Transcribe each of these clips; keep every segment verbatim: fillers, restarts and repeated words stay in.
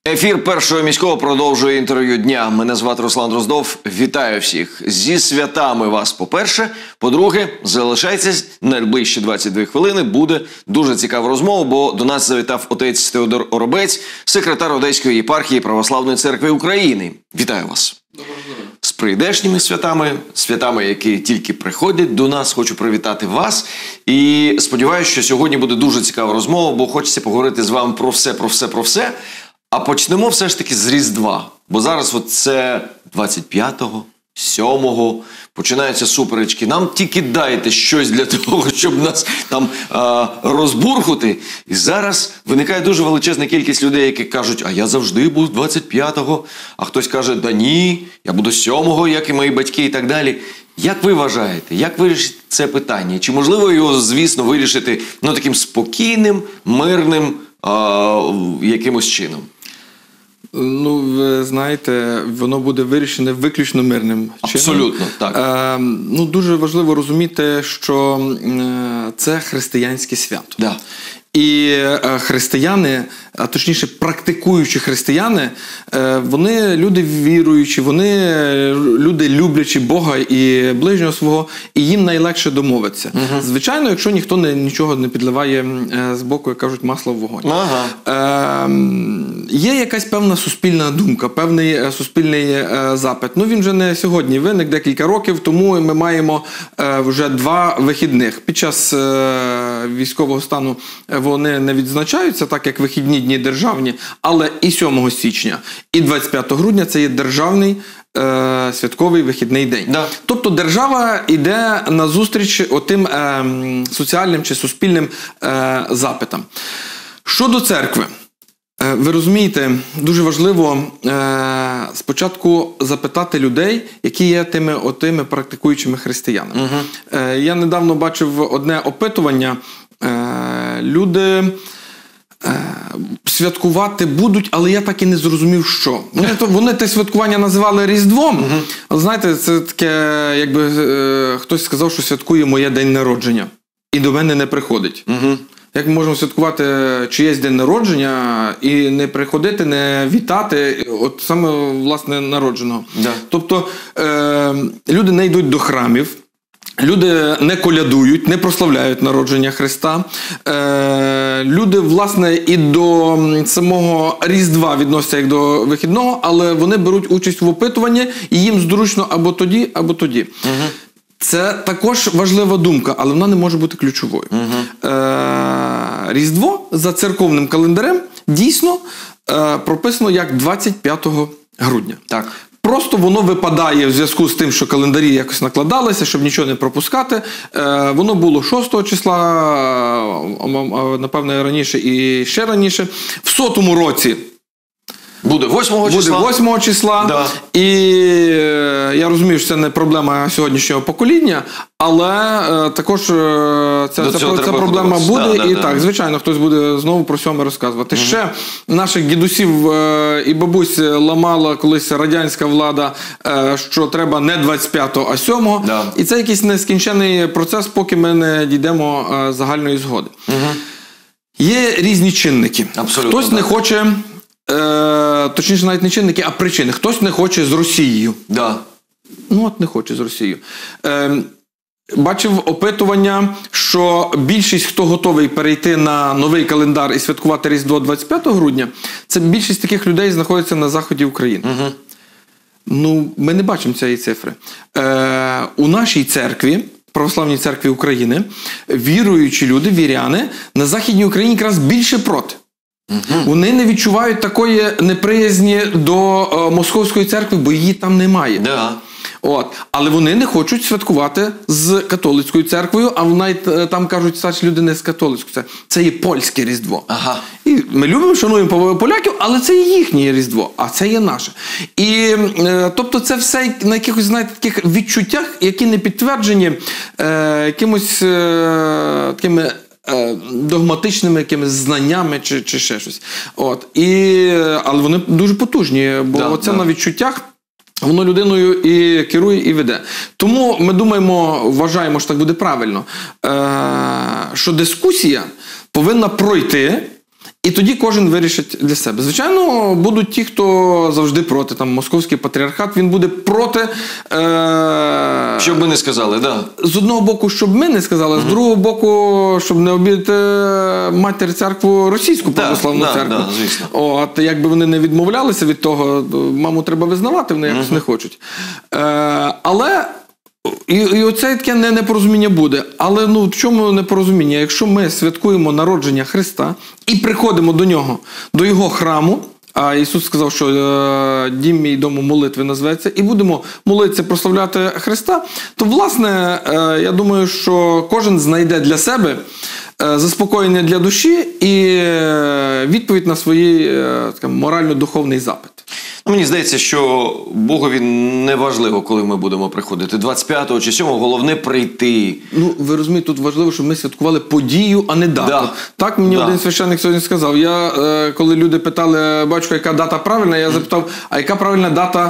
Ефір Першого міського продовжує інтерв'ю дня. Мене звати Руслан Дроздов. Вітаю всіх. Зі святами вас, по-перше. По-друге, залишайтесь, найближчі двадцять дві хвилини буде дуже цікава розмова, бо до нас завітав отець Теодор Оробець, секретар Одеської єпархії Православної церкви України. Вітаю вас. Доброго здоров'я. З прийдешніми святами, святами, які тільки приходять до нас. Хочу привітати вас. І сподіваюся, що сьогодні буде дуже цікава розмова, бо хочеться поговорити з вами про все, про все, про все. А почнемо все ж таки з Різдва. Бо зараз от це двадцять п'ятого, сьомого, починаються суперечки. Нам тільки дайте щось для того, щоб нас там а, розбурхати. І зараз виникає дуже величезна кількість людей, які кажуть, а я завжди був двадцять п'ятого. А хтось каже, да ні, я буду сьомого, як і мої батьки і так далі. Як ви вважаєте, як вирішити це питання? Чи можливо його, звісно, вирішити ну, таким спокійним, мирним а, якимось чином? Ну, ви знаєте, воно буде вирішене виключно мирним чином. Абсолютно, так. Е, ну, дуже важливо розуміти, що е, це християнське свято. Да. І е, християни, а точніше практикуючі християни, е, вони люди віруючі, вони люди люблячі Бога і ближнього свого, і їм найлегше домовитися. Угу. Звичайно, якщо ніхто не, нічого не підливає е, з боку, як кажуть, масло в вогонь. Ага. Е, є якась певна суспільна думка, певний е, суспільний е, запит. Ну, він вже не сьогодні виник, декілька років, тому ми маємо е, вже два вихідних. Під час е, військового стану вони не відзначаються, так як вихідні дні державні, але і сьомого січня, і двадцять п'ятого грудня це є державний е, святковий вихідний день. Да. Тобто держава йде назустріч отим е, соціальним чи суспільним е, запитам. Щодо церкви, е, ви розумієте, дуже важливо е, спочатку запитати людей, які є тими отими практикуючими християнами. Угу. Е, я недавно бачив одне опитування. Люди е, святкувати будуть, але я так і не зрозумів, що. Вони, то, вони те святкування називали Різдвом, uh-huh. але знаєте, це таке, якби е, хтось сказав, що святкує моє день народження, і до мене не приходить. Uh-huh. Як ми можемо святкувати чиєсь день народження і не приходити, не вітати, от саме, власне, народженого. Yeah. Тобто, е, люди не йдуть до храмів, люди не колядують, не прославляють народження Христа. Е, люди, власне, і до самого Різдва відносяться як до вихідного, але вони беруть участь в опитуванні, і їм зручно або тоді, або тоді. Угу. Це також важлива думка, але вона не може бути ключовою. Угу. Е, Різдво за церковним календарем дійсно е, прописано як двадцять п'ятого грудня. Так. Просто воно випадає в зв'язку з тим, що календарі якось накладалися, щоб нічого не пропускати. Е, воно було шостого числа, напевно, раніше і ще раніше. В сотому році буде восьмого числа. Буде восьмого числа. Да. І е, я розумію, що це не проблема сьогоднішнього покоління, але е, також е, ця, ця, ця проблема буде. Да, і да, так, да. Звичайно, хтось буде знову про сьоме розказувати. Угу. Ще наших дідусів е, і бабусь ламала колись радянська влада, е, що треба не двадцять п'ятого, а сьомого. Да. І це якийсь нескінчений процес, поки ми не дійдемо е, загальної згоди. Угу. Є різні чинники. Абсолютно, хтось да. не хоче... Е, точніше, навіть не чинники, а причини. Хтось не хоче з Росією. Да. Ну, от не хоче з Росією. Е, бачив опитування, що більшість, хто готовий перейти на новий календар і святкувати Різдво двадцять п'ятого грудня, це більшість таких людей знаходиться на заході України. Угу. Ну, ми не бачимо цієї цифри. Е, у нашій церкві, Православній церкві України, віруючі люди, віряни, на Західній Україні якраз більше проти. Угу. Вони не відчувають такої неприязні до о, Московської церкви, бо її там немає. Да. От. Але вони не хочуть святкувати з католицькою церквою, а навіть там кажуть, старші люди не з католицькою церквою. Це є польське Різдво. Ага. І ми любимо, шануємо поляків, але це є їхнє Різдво, а це є наше. І, е, тобто це все на якихось, знаєте, таких відчуттях, які не підтверджені е, якимось е, такими догматичними якимись знаннями чи, чи ще щось. От. І, але вони дуже потужні, бо да, оце да. на відчуттях воно людиною і керує, і веде. Тому ми думаємо, вважаємо, що так буде правильно, що дискусія повинна пройти І тоді кожен вирішить для себе. Звичайно, будуть ті, хто завжди проти. Там московський патріархат, він буде проти... Е... Щоб ми не сказали, да. З одного боку, щоб ми не сказали, угу. З другого боку, щоб не обідати матір церкву, російську православну да, церкву. Да, да, звісно. От, якби вони не відмовлялися від того, маму треба визнавати, вони якось угу. не хочуть. Е... Але... І, і оце таке не, непорозуміння буде. Але ну, в чому непорозуміння? Якщо ми святкуємо народження Христа і приходимо до нього, до його храму, а Ісус сказав, що е, дім мій дому молитви назветься, і будемо молитися, прославляти Христа, то, власне, е, я думаю, що кожен знайде для себе е, заспокоєння для душі і е, відповідь на свій е, морально-духовний запит. Ну, мені здається, що Богові не важливо, коли ми будемо приходити. двадцять п'ятого чи сьомого, головне прийти. Ну, ви розумієте, тут важливо, щоб ми святкували подію, а не дату. Да. Так мені да. один священник сьогодні сказав. Я, е, коли люди питали, батько, яка дата правильна, я запитав, а яка правильна дата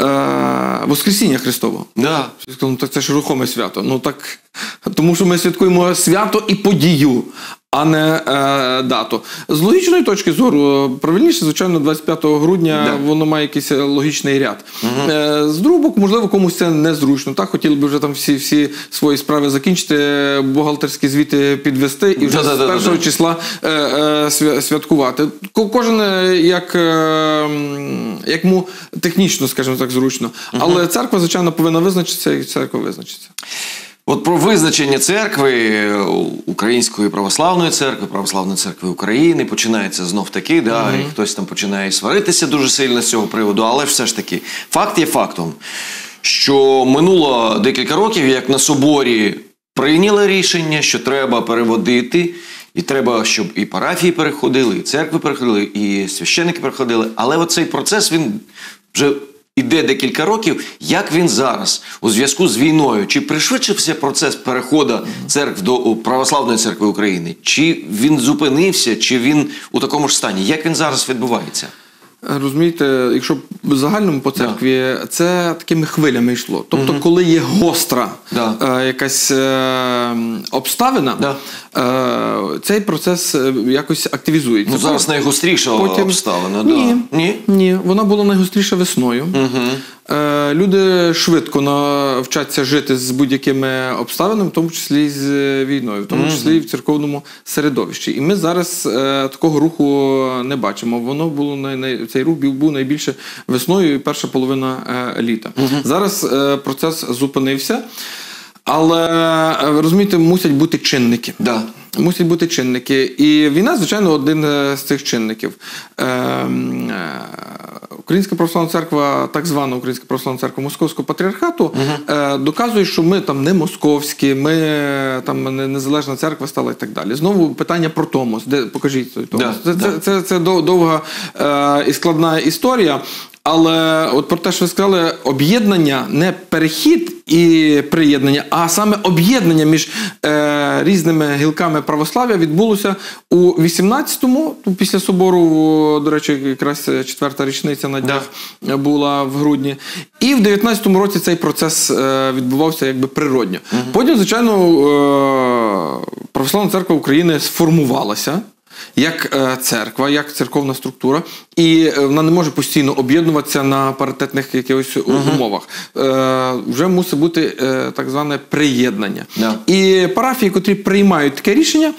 е, Воскресіння Христового? Да. Я сказав, ну, так це ж рухоме свято. Ну, так, тому що ми святкуємо свято і подію, а не е, дату. З логічної точки зору, правильніше, звичайно, двадцять п'ятого грудня да. воно має якийсь логічний ряд. Угу. Е, з другого боку, можливо, комусь це незручно. Так, хотіли б вже там всі, всі свої справи закінчити, бухгалтерські звіти підвести і вже да, з да, першого да, да. числа е, е, святкувати. Кожен як, е, як му технічно, скажімо так, зручно. Угу. Але церква, звичайно, повинна визначитися, і церква визначиться. От про визначення церкви, Української православної церкви, Православної церкви України, починається знов таки, да, mm-hmm. і хтось там починає сваритися дуже сильно з цього приводу, але все ж таки, факт є фактом, що минуло декілька років, як на соборі прийняли рішення, що треба переводити, і треба, щоб і парафії переходили, і церкви переходили, і священники переходили, але оцей процес, він вже... іде декілька років, як він зараз у зв'язку з війною? Чи пришвидшився процес переходу церкв до Православної церкви України? Чи він зупинився, чи він у такому ж стані? Як він зараз відбувається? Розумієте, якщо в загальному по церкві, да. це такими хвилями йшло. Тобто, угу. коли є гостра да. е, якась е, обставина, да. е, цей процес якось активізується. Ну, зараз найгостріша Потім... обставина. Ні, да. Ні? Ні, вона була найгостріша весною. Угу. Е, люди швидко навчаться жити з будь-якими обставинами, в тому числі і з війною, в тому числі і в церковному середовищі. І ми зараз е, такого руху не бачимо. Воно було най, най, цей рух був найбільше весною і перша половина е, літа. Угу. Зараз е, процес зупинився, але, ви розумієте, мусять бути чинники. Да. Мусять бути чинники. І війна, звичайно, один з цих чинників. Е, е, Українська православна церква, так звана Українська православна церква Московського патріархату, угу. е, доказує, що ми там не московські, ми там не незалежна церква стала і так далі. Знову питання про Томос. Де, покажіть той Томос. Да, це, да. це, це, це довга е, і складна історія. Але от про те, що ви сказали, об'єднання, не перехід і приєднання, а саме об'єднання між е, різними гілками православ'я відбулося у вісімнадцятому, після собору, до речі, якраз четверта річниця на днях да. була в грудні. І в дев'ятнадцятому році цей процес е, відбувався якби природньо. Угу. Потім, звичайно, е, Православна церква України сформувалася як церква, як церковна структура, і вона не може постійно об'єднуватися на паритетних якихось uh-huh. умовах. Е, вже мусить бути е, так зване приєднання. Yeah. І парафії, котрі приймають таке рішення,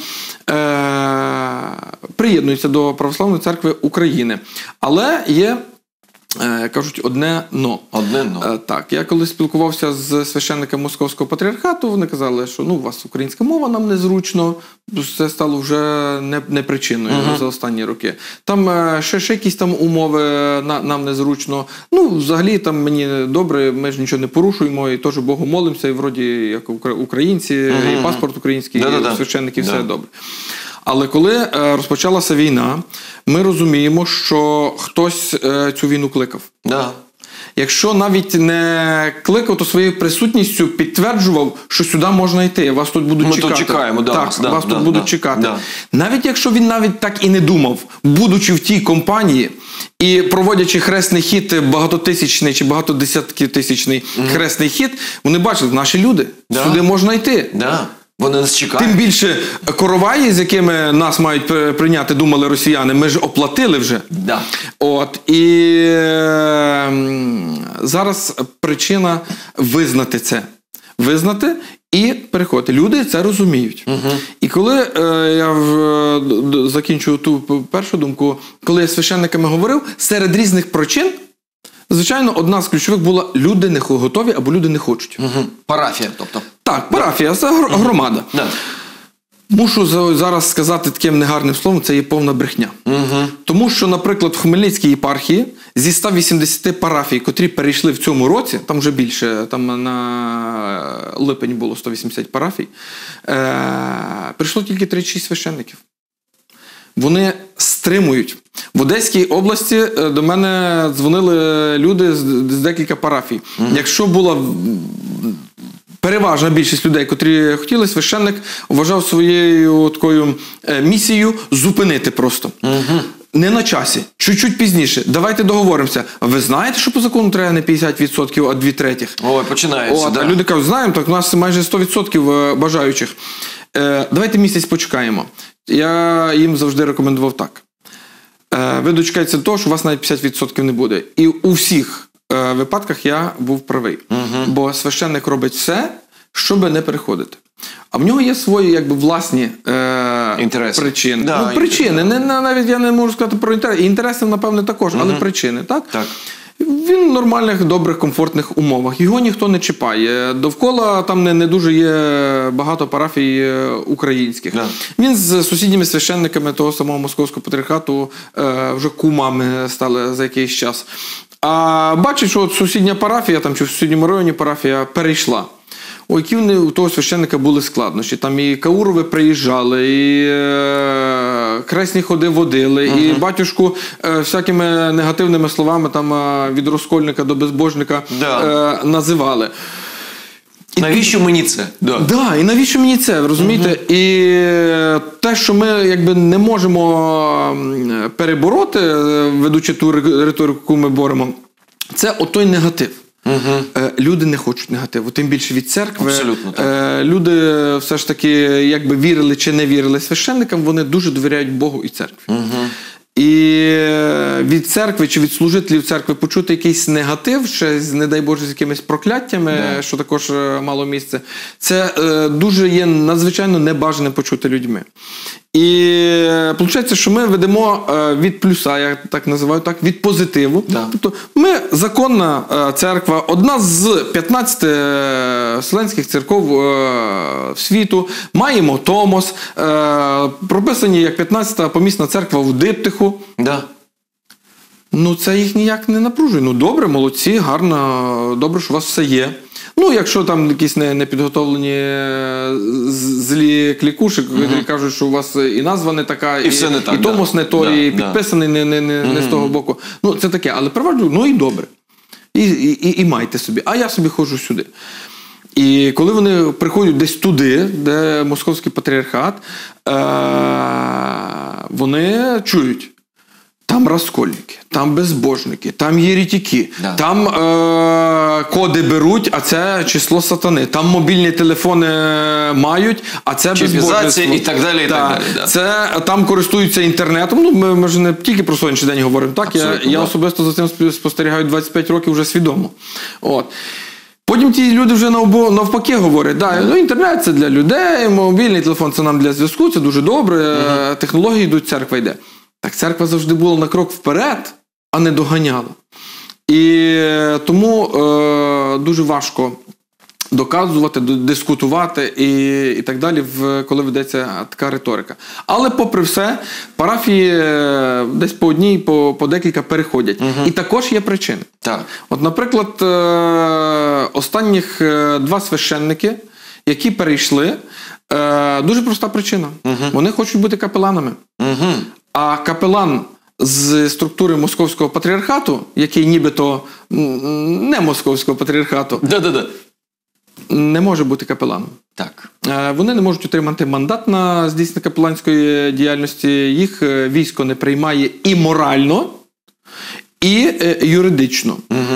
е, приєднуються до Православної церкви України. Але є кажуть, одне «но». Одне «но». Так, я коли спілкувався з священниками Московського патріархату, вони казали, що ну, у вас українська мова нам незручно, це стало вже не, не причиною uh-huh. за останні роки. Там ще, ще якісь там умови на, нам незручно. Ну, взагалі, там мені добре, ми ж нічого не порушуємо, і теж Богу молимося, і вроді як українці, uh-huh. і паспорт український, Да-да-да. і священники, Да. все добре. Але коли розпочалася війна, ми розуміємо, що хтось цю війну кликав. Да. Якщо навіть не кликав, то своєю присутністю підтверджував, що сюди можна йти, вас тут будуть ми чекати. Ми тут чекаємо, да, так, вас, да, вас да, тут будуть да, чекати. Да. Навіть якщо він навіть так і не думав, будучи в тій компанії і проводячи хресний хід, багатотисячний чи багатодесятків тисячний угу. хресний хід, вони бачили, наші люди, да. сюди можна йти. Да. Вони нас чекають. Тим більше короваї, з якими нас мають прийняти, думали росіяни, ми ж оплатили вже. Да. От, і е, зараз причина визнати це. Визнати і переходити. Люди це розуміють. Угу. І коли е, я в, закінчую ту першу думку, коли я з священниками говорив, серед різних причин, звичайно, одна з ключових була: люди не готові або люди не хочуть. Угу. Парафія, тобто. Так, парафія, це громада. Да. Мушу зараз сказати таким негарним словом, це є повна брехня. Угу. Тому що, наприклад, в Хмельницькій єпархії зі ста вісімдесяти парафій, котрі перейшли в цьому році, там вже більше, там на липень було сто вісімдесят парафій, е- прийшло тільки тридцять шість священників. Вони стримують. В Одеській області до мене дзвонили люди з, з декілька парафій. Угу. Якщо була переважна більшість людей, котрі хотіли, священник вважав своєю такою місією зупинити просто. Угу. Не на часі, чуть-чуть пізніше. Давайте договоримося. Ви знаєте, що по закону треба не п'ятдесят відсотків, а дві третіх? Ой, починається, От, да. А люди кажуть, знаємо, так у нас майже сто відсотків бажаючих. Е, давайте місяць почекаємо. Я їм завжди рекомендував так. Е, ви дочекаєтеся того, що у вас навіть п'ятдесят відсотків не буде. І у всіх е, випадках я був правий. Угу. Бо священник робить все, щоб не переходити. А в нього є свої, якби, власні е, інтереси. Причини. Да, ну, причини. Не, навіть я не можу сказати про інтереси. Інтереси, напевне, також, але угу. причини. Так? Так. Він в нормальних, добрих, комфортних умовах. Його ніхто не чіпає. Довкола там не, не дуже є багато парафій українських. Да. Він з сусідніми священниками того самого Московського патріархату е, вже кумами стали за якийсь час. А бачить, що от сусідня парафія, там, чи в сусідньому районі парафія перейшла. Ой, які вони у того священника були складнощі. Там і Каурови приїжджали, і е, кресні ходи водили, угу. і батюшку е, всякими негативними словами там, е, від розкольника до безбожника да. е, називали. І навіщо тут... мені це? Да. Да, і навіщо мені це, ви розумієте? Угу. І те, що ми якби не можемо перебороти, ведучи ту риторику, яку ми боремо, це отой негатив. Угу. Люди не хочуть негативу, тим більше від церкви. Абсолютно, так. Люди все ж таки, якби вірили чи не вірили священникам, вони дуже довіряють Богу і церкві. Угу. І від церкви чи від служителів церкви почути якийсь негатив, ще, не дай Боже, з якимись прокляттями, yeah. що також мало місце, це дуже є надзвичайно небажаним почути людьми. І виходить, що ми ведемо від плюса, я так називаю, так, від позитиву. Да. Тобто ми законна церква, одна з п'ятнадцяти вселенських церков світу, маємо Томос, прописані як п'ятнадцята помісна церква в Диптиху. Да. Ну це їх ніяк не напружує. Ну добре, молодці, гарно, добре, що у вас все є. Ну, якщо там якісь непідготовлені злі клікуші, які угу. кажуть, що у вас і назва не така, і, і, не так, і Томос да. не той, да, і підписаний да. не, не, не, не угу. з того боку. Ну, це таке, але переважно, ну і добре. І, і, і, і майте собі. А я собі ходжу сюди. І коли вони приходять десь туди, де Московський патріархат, е- вони чують. Там розкольники, там безбожники, там єретики, да. там е- коди беруть, а це число сатани. Там мобільні телефони мають, а це безбожництво. І так далі, і да. так далі. Да. Це, там користуються інтернетом. Ну, ми, ми ж не тільки про сьогоднішній день говоримо. Так? Я, я да. особисто за цим спостерігаю двадцять п'ять років вже свідомо. От. Потім ті люди вже навпаки говорять, да, ну, інтернет – це для людей, мобільний телефон – це нам для зв'язку, це дуже добре, uh-huh. технології йдуть, церква йде. Так церква завжди була на крок вперед, а не доганяла. І тому е, дуже важко доказувати, дискутувати і, і так далі, в, коли ведеться така риторика. Але попри все, парафії десь по одній, по, по декілька переходять. Угу. І також є причини. Так. От, наприклад, е, останніх два священники, які перейшли, е, дуже проста причина. Угу. Вони хочуть бути капеланами. Угу. А капелан з структури Московського патріархату, який нібито не Московського патріархату, да-да-да. не може бути капеланом. Так. Вони не можуть отримати мандат на здійснення капеланської діяльності, їх військо не приймає і морально, і юридично. Угу.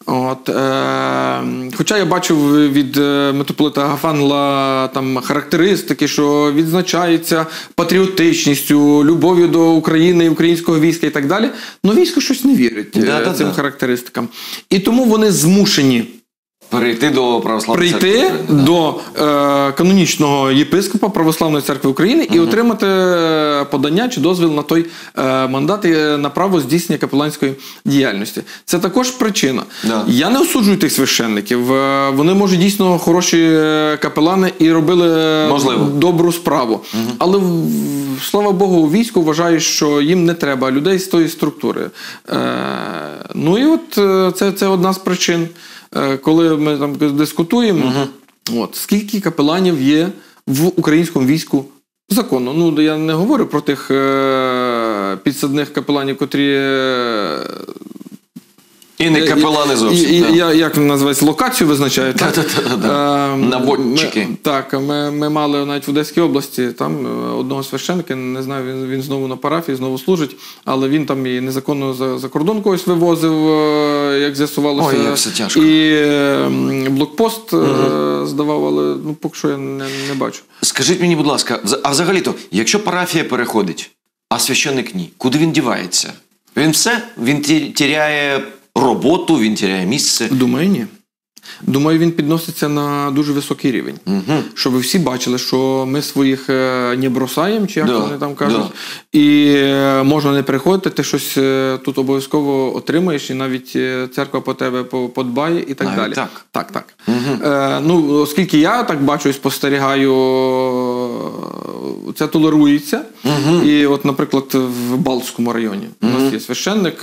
От, е, хоча я бачив від митрополита Агафангела там характеристики, що відзначається патріотичністю, любов'ю до України і українського війська і так далі, але військо щось не вірить да, да, цим да. характеристикам. І тому вони змушені Перейти до православної прийти церкви України, до е, канонічного єпископа Православної церкви України і угу. отримати подання чи дозвіл на той е, мандат і на право здійснення капеланської діяльності. Це також причина. Да. Я не осуджую тих священників. Вони, може, дійсно хороші капелани і робили Можливо. добру справу. Угу. Але, слава Богу, військо вважає, що їм не треба людей з тої структури. Е, ну і от це, це одна з причин. Коли ми там дискутуємо, угу. от, скільки капеланів є в українському війську законно. Ну, я не говорю про тих е- підсадних капеланів, котрі... Е- І не капелани зовсім. І, да. я, як називається, локацію визначають. Да, да, да, да. Е, Наводчики. Ми, так, ми, ми мали навіть в Одеській області там одного священника, не знаю, він, він знову на парафії, знову служить, але він там і незаконно за, за кордон когось вивозив, як з'ясувалося. Ой, як все тяжко. І блокпост угу. здавав, але ну, поки що я не, не бачу. Скажіть мені, будь ласка, а взагалі-то, якщо парафія переходить, а священник ні, куди він дівається? Він все? Він тіряє роботу, він тіряє місце? Думаю, ні. Думаю, він підноситься на дуже високий рівень. Угу. Щоб ви всі бачили, що ми своїх не бросаємо, чи як да, вони там кажуть. Да. І можна не приходити, ти щось тут обов'язково отримаєш, і навіть церква по тебе подбає і так навіть далі. Так? Так, так. Угу. Е, ну, оскільки я так бачу і спостерігаю, це толерується. Угу. І от, наприклад, в Балтському районі угу. у нас є священник,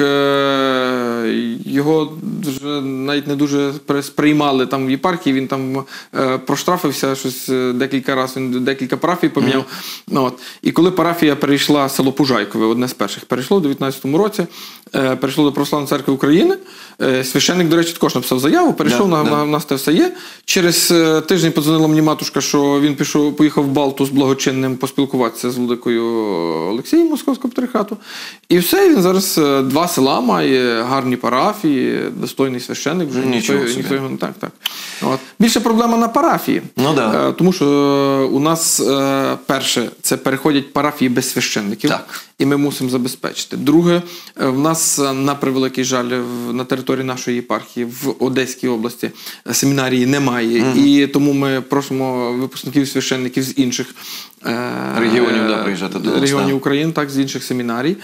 його вже навіть не дуже сприймали там в єпархії, він там е, проштрафився щось декілька разів, він декілька парафій поміняв. Mm. От. І коли парафія перейшла, село Пужайкове, одне з перших, перейшло в дев'ятнадцятому році, е, перейшло до Православної церкви України, е, священник, до речі, також написав заяву, перейшов, yeah, на, yeah. на, в нас те все є. Через е, тиждень подзвонила мені матушка, що він пішов, поїхав в Балту з благочинним поспілкуватися з владикою Олексієм Московського патріархату. І все, він зараз два села має, гарні парафії, достойний священник, вже ніхто, ніхто його не так. так. От. Більше проблема на парафії. Ну, да. Тому що у нас, перше, це переходять парафії без священників, так. і ми мусимо забезпечити. Друге, в нас, на превеликий жаль, на території нашої єпархії в Одеській області семінарії немає. Угу. І тому ми просимо випускників священників з інших регіонів, да, приїжджати до нас, регіонів да. України, так, з інших семінарій.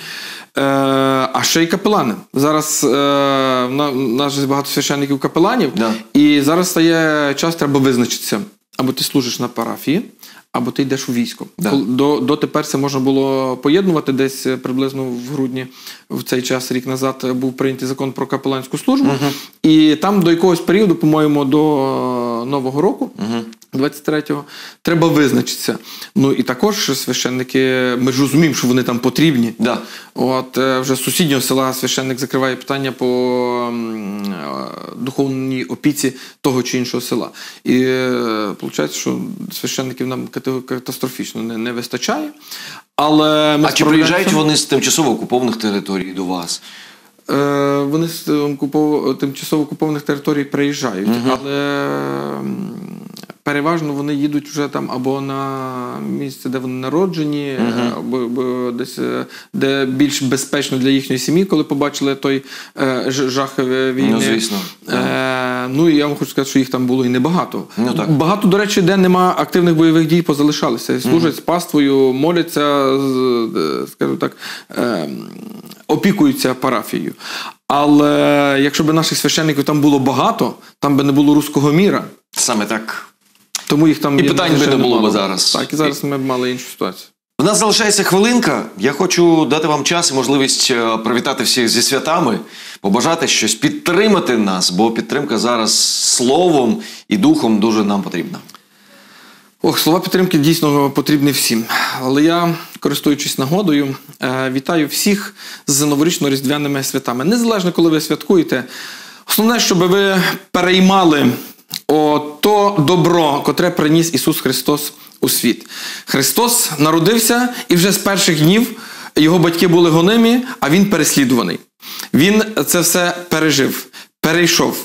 А ще й капелани. Зараз в нас багато священників капеланів, да. і зараз стає час, треба визначитися. Або ти служиш на парафії, або ти йдеш у військо. Да. До, дотепер це можна було поєднувати, десь приблизно в грудні, в цей час, рік назад, був прийнятий закон про капеланську службу. Угу. І там до якогось періоду, по-моєму, до Нового року, угу. двадцять третього, треба визначитися. Ну і також священники, ми ж розуміємо, що вони там потрібні. Да. От, вже з сусіднього села священник закриває питання по духовній опіці того чи іншого села. І виходить, що священників нам катастрофічно не, не вистачає. Але ми а чи приїжджають вони з тимчасово окупованих територій до вас? Е, вони з тимчасово окупованих територій приїжджають, угу. але переважно вони їдуть вже там або на місце, де вони народжені, uh-huh. або, або десь, де більш безпечно для їхньої сім'ї, коли побачили той е, жах війни. Ну, звісно. Е, ну, і я вам хочу сказати, що їх там було і небагато. Ну, так. Багато, до речі, де нема активних бойових дій, позалишалися. Служать uh-huh. з паствою, моляться, скажімо так, е, опікуються парафією. Але якщо б наших священників там було багато, там би не було руського міра. Саме так. Тому їх там і питань би не було б зараз. Так, і зараз ми б мали іншу ситуацію. У нас залишається хвилинка. Я хочу дати вам час і можливість привітати всіх зі святами, побажати щось, підтримати нас, бо підтримка зараз словом і духом дуже нам потрібна. Ох, слова підтримки дійсно потрібні всім. Але я, користуючись нагодою, вітаю всіх з новорічно-різдвяними святами. Незалежно, коли ви святкуєте, основне, щоб ви переймали О, то добро, котре приніс Ісус Христос у світ. Христос народився, і вже з перших днів його батьки були гонимі, а він переслідуваний. Він це все пережив. перейшов,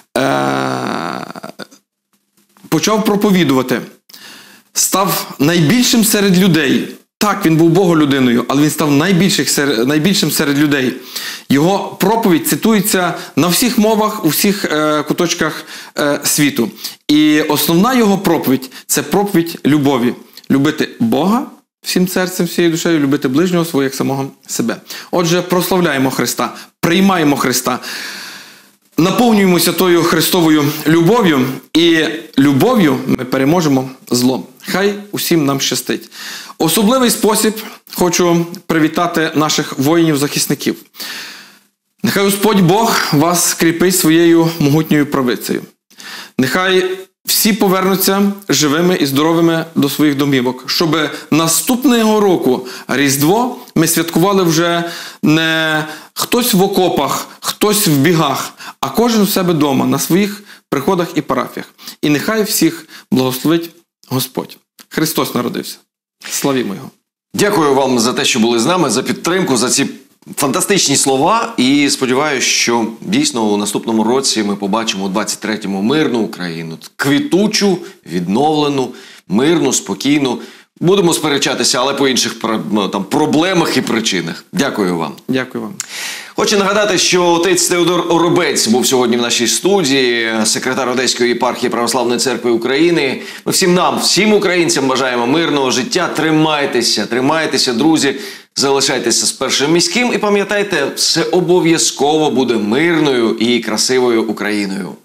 почав проповідувати, став найбільшим серед людей. Так, він був Боголюдиною, але він став найбільшим серед людей. Його проповідь цитується на всіх мовах, у всіх е, куточках е, світу. І основна його проповідь – це проповідь любові. Любити Бога всім серцем, всією душею, любити ближнього свого, як самого себе. Отже, прославляємо Христа, приймаємо Христа, наповнюємося тою Христовою любов'ю, і любов'ю ми переможемо зло. Хай усім нам щастить. Особливий спосіб хочу привітати наших воїнів-захисників. Нехай Господь Бог вас скріпить своєю могутньою правицею. Нехай всі повернуться живими і здоровими до своїх домівок, щоб наступного року Різдво ми святкували вже не хтось в окопах, хтось в бігах, а кожен у себе вдома, на своїх приходах і парафіях. І нехай всіх благословить Господь. Христос народився. Славімо Його. Дякую вам за те, що були з нами, за підтримку, за ці фантастичні слова. І сподіваюся, що дійсно у наступному році ми побачимо у двадцять третьому мирну Україну. Квітучу, відновлену, мирну, спокійну. Будемо сперечатися, але по інших там, проблемах і причинах. Дякую вам. Дякую вам. Хочу нагадати, що отець Теодор Оробець був сьогодні в нашій студії, секретар Одеської єпархії Православної церкви України. Ми всім нам, всім українцям бажаємо мирного життя. Тримайтеся, тримайтеся, друзі, залишайтеся з Першим міським і пам'ятайте, все обов'язково буде мирною і красивою Україною.